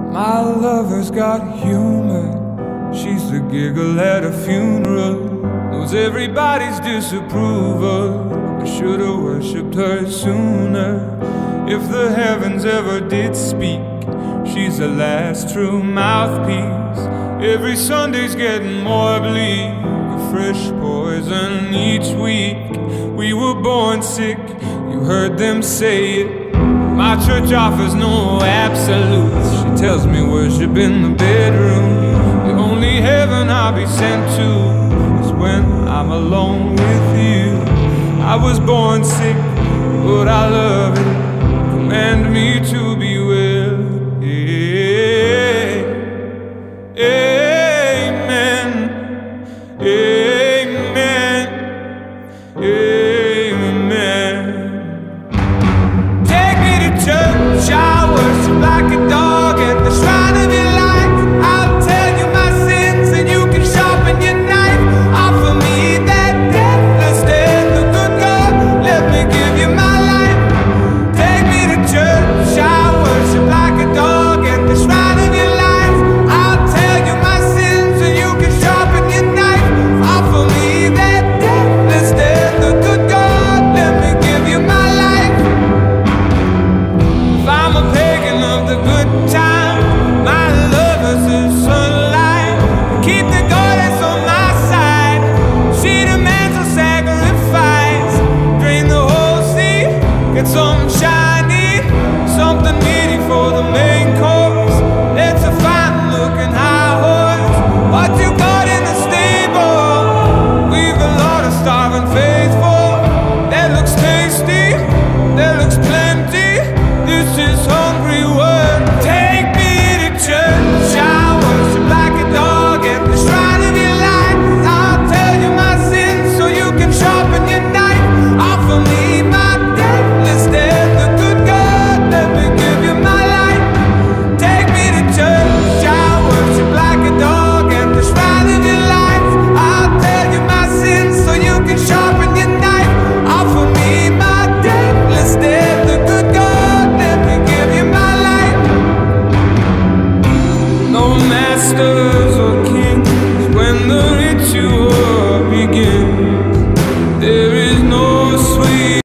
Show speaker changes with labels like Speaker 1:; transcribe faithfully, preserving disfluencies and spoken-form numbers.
Speaker 1: My lover's got humor. She's the giggle at a funeral. Knows everybody's disapproval. I should've worshipped her sooner. If the heavens ever did speak, she's the last true mouthpiece. Every Sunday's getting more bleak, a fresh poison each week. We were born sick, you heard them say it. My church offers no absolutes. She tells me worship in the bedroom. The only heaven I'll be sent to is when I'm alone with you. I was born sick, but I love it. Command me to be